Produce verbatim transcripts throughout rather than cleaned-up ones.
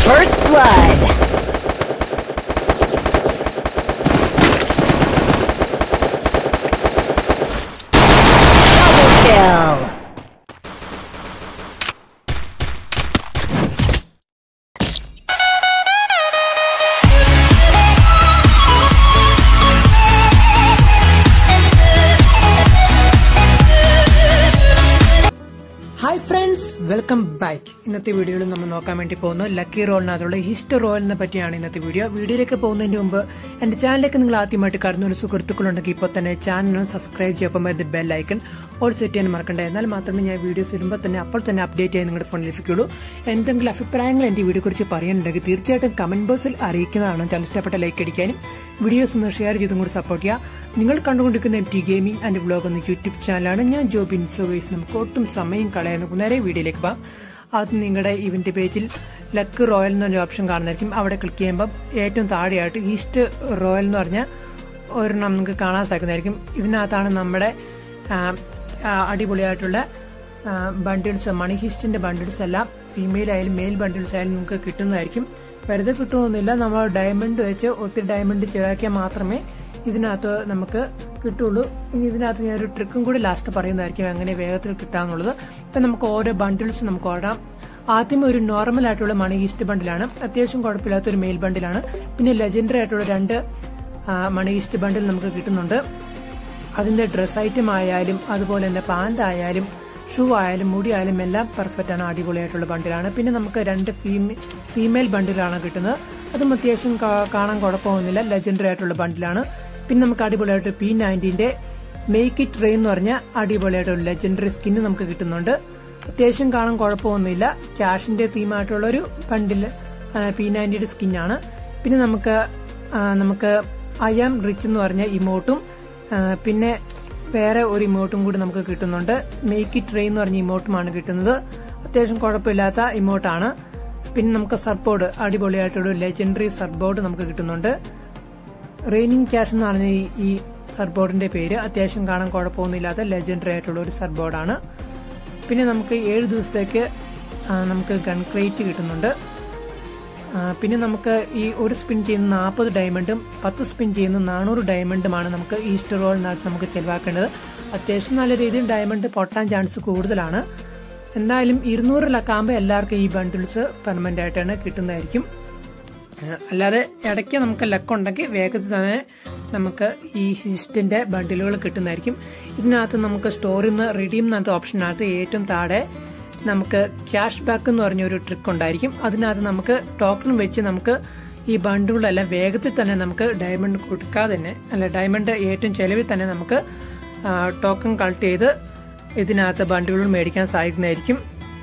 First blood. Double kill. Hi friends, welcome back. ഇന്നത്തെ വീഡിയോയിൽ നമ്മൾ നോക്കാൻ വേണ്ടി പോകുന്നത് ലക്കി റോളിനകത്തുള്ള ഹിസ്റ്റ് റോയലിനെ പറ്റിയാണ് ഇന്നത്തെ വീഡിയോ. വീഡിയോയിലേക്ക് പോകുന്നതിന് മുമ്പ് എന്റെ ചാനലിലേക്ക് നിങ്ങൾ ആദ്യമായിട്ട് കടന്ന ഒരു സുഹൃത്തുക്കളുണ്ടെങ്കിൽ ഇപ്പോൾ തന്നെ ചാനൽ സബ്സ്ക്രൈബ് ചെയ്യുമ്പോൾ ഇത് ബെൽ ഐക്കൺ ഓൾ സെറ്റ് ചെയ്യാൻ മറക്കണ്ട. എന്നാൽ മാത്രമേ ഞാൻ വീഡിയോസ് ഇടുമ്പോൾ തന്നെ അപ്പോൾ തന്നെ അപ്ഡേറ്റ് ചെയ്യാൻ നിങ്ങളുടെ ഫോണിൽ ലഭിക്കുള്ളൂ. എന്തെങ്കിലും അഭിപ്രായങ്ങൾ എന്റെ വീഡിയോ കുറിച്ച് പറയാനുണ്ടെങ്കിൽ തീർച്ചയായിട്ടും കമന്റ് ബോക്സിൽ അറിയിക്കുന്നതാണ്. ചാനൽ ഇഷ്ടപ്പെട്ട ലൈക്ക് അടിക്കാനും വീഡിയോസ് ഒന്ന് ഷെയർ ചെയ്തും കൂടി സപ്പോർട്ട് ചെയ്യുക. നിങ്ങൾ കണ്ടുകൊണ്ടിരിക്കുന്ന M T gaming and vlog എന്ന യൂട്യൂബ് ചാനലാണ്. ഞാൻ ജോബിൻ. സോ ഗൈസ്, നമുക്ക് ഒട്ടും സമയം കളയാൻ നേരെ വീഡിയോയിലേക്ക് പോകാം. അത് നിങ്ങളുടെ ഇവന്റ് പേജിൽ ലക്ക് റോയൽ എന്നൊരു ഓപ്ഷൻ കാണുന്നതായിരിക്കും. അവിടെ ക്ലിക്ക് ചെയ്യുമ്പോൾ ഏറ്റവും താഴെയായിട്ട് ഈസ്റ്റ് റോയൽ എന്ന് പറഞ്ഞ ഒരെണ്ണം നമുക്ക് കാണാൻ സാധിക്കുന്നതായിരിക്കും. ഇതിനകത്താണ് നമ്മുടെ അടിപൊളിയായിട്ടുള്ള ബണ്ടിൽസ്, മണി ഹിസ്റ്റിന്റെ ബണ്ടിൽസ് എല്ലാം ഫീമെയിൽ ആയാലും മെയിൽ ബണ്ടിൽസ് ആയാലും നമുക്ക് കിട്ടുന്നതായിരിക്കും. വെറുതെ കിട്ടുമൊന്നുമില്ല, നമ്മൾ ഡയമണ്ട് വെച്ച് ഒത്തിരി ഡയമണ്ട് ചെലവാക്കിയാൽ മാത്രമേ ഇതിനകത്ത് നമുക്ക് കിട്ടുള്ളൂ. ഇനി ഇതിനകത്ത് ഞാൻ ഒരു ട്രിക്കും കൂടി ലാസ്റ്റ് പറയുന്നതായിരിക്കും എങ്ങനെ വേഗത്തിൽ കിട്ടാന്നുള്ളത്. ഇപ്പൊ നമുക്ക് ഓരോ ബണ്ടിൽസ് നമുക്ക് ഓടാം. ആദ്യം ഒരു നോർമൽ ആയിട്ടുള്ള മണി ഈസ്റ്റ് ബണ്ടിലാണ്, അത്യാവശ്യം കുഴപ്പമില്ലാത്ത ഒരു മെയിൽ ബണ്ടിലാണ്. പിന്നെ ലെജൻഡറി ആയിട്ടുള്ള രണ്ട് മണി ഈസ്റ്റ് ബണ്ടിൽ നമുക്ക് കിട്ടുന്നുണ്ട്. അതിന്റെ ഡ്രസ് ഐറ്റം ആയാലും അതുപോലെ തന്നെ പാന്റ് ആയാലും ഷൂ ആയാലും മുടി ആയാലും എല്ലാം പെർഫെക്റ്റ് ആണ്, അടിപൊളിയായിട്ടുള്ള ബണ്ടിലാണ്. പിന്നെ നമുക്ക് രണ്ട് ഫീമെയിൽ ബണ്ടിലാണ് കിട്ടുന്നത്. അതും അത്യാവശ്യം കാണാൻ കുഴപ്പമൊന്നുമില്ല, ലെജൻഡറി ആയിട്ടുള്ള ബണ്ടിലാണ്. പിന്നെ നമുക്ക് അടിപൊളിയായിട്ട് പി നയൻറ്റീന്റെ മേക്ക് ഇറ്റ് റെയിൻ എന്ന് പറഞ്ഞ അടിപൊളിയായിട്ടുള്ള ലെജൻഡറി സ്കിന്ന് നമുക്ക് കിട്ടുന്നുണ്ട്. അത്യാവശ്യം കാണാൻ കുഴപ്പമൊന്നുമില്ല, ക്യാഷിന്റെ തീമായിട്ടുള്ള ഒരു ബണ്ടില് പി നയൻറ്റിയുടെ സ്കിന്നാണ്. പിന്നെ നമുക്ക് നമുക്ക് ഐ ആം റിച്ച് എന്ന് പറഞ്ഞ ഇമോട്ടും പിന്നെ വേറെ ഒരു ഇമോട്ടും കൂടി നമുക്ക് കിട്ടുന്നുണ്ട്. മേക്ക് ഇറ്റ് റെയിൻ എന്ന് പറഞ്ഞ ഇമോട്ടുമാണ് കിട്ടുന്നത്. അത്യാവശ്യം കുഴപ്പമില്ലാത്ത ഇമോട്ടാണ്. പിന്നെ നമുക്ക് സർബോർഡ്, അടിപൊളിയായിട്ടുള്ള ലെജൻഡറി സർബോർഡ് നമുക്ക് കിട്ടുന്നുണ്ട്. റെയിനിങ് ക്യാഷ് എന്ന് പറഞ്ഞ ഈ സർബോർഡിന്റെ പേര്. അത്യാവശ്യം കാണാൻ കുഴപ്പമൊന്നുമില്ലാത്ത ലെജൻഡറി ആയിട്ടുള്ള ഒരു സർബോർഡാണ്. പിന്നെ നമുക്ക് ഏഴ് ദിവസത്തേക്ക് നമുക്ക് ഗൺ ക്രേറ്റ് കിട്ടുന്നുണ്ട്. പിന്നെ നമുക്ക് ഈ ഒരു സ്പിൻ ചെയ്യുന്ന നാൽപ്പത് ഡയമണ്ടും പത്ത് സ്പിൻ ചെയ്യുന്ന നാനൂറ് ഡയമണ്ടുമാണ് നമുക്ക് ഈസ്റ്റർ റോളിനകത്ത് നമുക്ക് ചെലവാക്കേണ്ടത്. അത്യാവശ്യം നല്ല രീതിയിൽ ഡയമണ്ട് പൊട്ടാൻ ചാൻസ് കൂടുതലാണ്. എന്തായാലും ഇരുന്നൂറിലൊക്കെ ആകുമ്പോൾ എല്ലാവർക്കും ഈ ബണ്ടിൽസ് പെർമനന്റ് ആയിട്ടാണ് കിട്ടുന്നതായിരിക്കും. അല്ലാതെ ഇടയ്ക്ക് നമുക്ക് ലക്ക് ഉണ്ടെങ്കിൽ വേഗത്തിൽ തന്നെ നമുക്ക് ഈ ഹിസ്റ്റിന്റെ ബണ്ടിലുകൾ കിട്ടുന്നതായിരിക്കും. ഇതിനകത്ത് നമുക്ക് സ്റ്റോറിൽ നിന്ന് റിഡീം എന്ന ഓപ്ഷനകത്ത് ഏറ്റവും താഴെ നമുക്ക് ക്യാഷ് ബാക്ക് എന്ന് പറഞ്ഞ ഒരു ട്രിക്ക് ഉണ്ടായിരിക്കും. അതിനകത്ത് നമുക്ക് ടോക്കൺ വെച്ച് നമുക്ക് ഈ ബണ്ടിലുകളെല്ലാം വേഗത്തിൽ തന്നെ നമുക്ക് ഡയമണ്ട് കൊടുക്കാതെ തന്നെ, അല്ല ഡയമണ്ട് ഏറ്റവും ചെലവിൽ തന്നെ നമുക്ക് ടോക്കൺ കളക്ട് ചെയ്ത് ഇതിനകത്ത് ബണ്ടിലുകൾ മേടിക്കാൻ സാധിക്കുന്നതായിരിക്കും.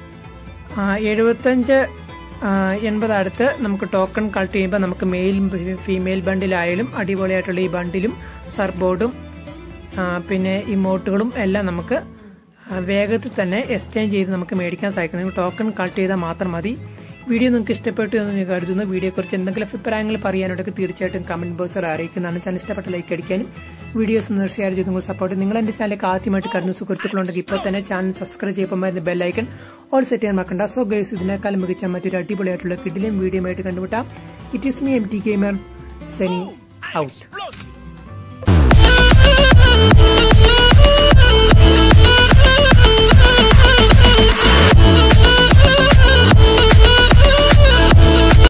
എഴുപത്തഞ്ച് എൺപത് അടുത്ത് നമുക്ക് ടോക്കൺ കളക്ട് ചെയ്യുമ്പോൾ നമുക്ക് മെയിൽ ഫീമെയിൽ ബണ്ടിലായാലും അടിപൊളിയായിട്ടുള്ള ഈ ബണ്ടിലും സർബോർഡും പിന്നെ ഇമോട്ടുകളും എല്ലാം നമുക്ക് വേഗത്തിൽ തന്നെ എക്സ്ചേഞ്ച് ചെയ്ത് നമുക്ക് മേടിക്കാൻ സാധിക്കും. ടോക്കൺ കളക്ട് ചെയ്താൽ മാത്രം മതി. വീഡിയോ നിങ്ങൾക്ക് ഇഷ്ടപ്പെട്ടു എന്ന് ഞാൻ കരുതുന്നു. വീഡിയോയെക്കുറിച്ച് എന്തെങ്കിലും അഭിപ്രായങ്ങൾ പറയാനുണ്ടെങ്കിൽ തീർച്ചയായിട്ടും കമന്റ് ബോക്സിൽ അറിയിക്കുന്നതാണ്. ചാനൽ ഇഷ്ടപ്പെട്ട ലൈക്ക് അടിക്കാനും വീഡിയോസ് ഒന്ന് ഷെയർ ചെയ്ത് നിങ്ങൾ സപ്പോർട്ട്. നിങ്ങൾ എന്റെ ചാനലിലേക്ക് ആദ്യമായിട്ട് കരുതുന്ന സുഹൃത്തുക്കളുണ്ടെങ്കിൽ ഇപ്പോൾ തന്നെ ചാനൽ സബ്സ്ക്രൈബ് ചെയ്യുമ്പോൾ ബെൽ ഐക്കൺ ഓൾ സെറ്റ് ചെയ്യാൻ മറക്കണ്ട. സോ ഗൈസ്, ഇതിനേക്കാൾ മികച്ച മറ്റൊരു അടിപൊളിയായിട്ടുള്ള കിഡിലും വീഡിയോ ആയിട്ട് കണ്ടുമുട്ടാം. It is me M T gamer signing out.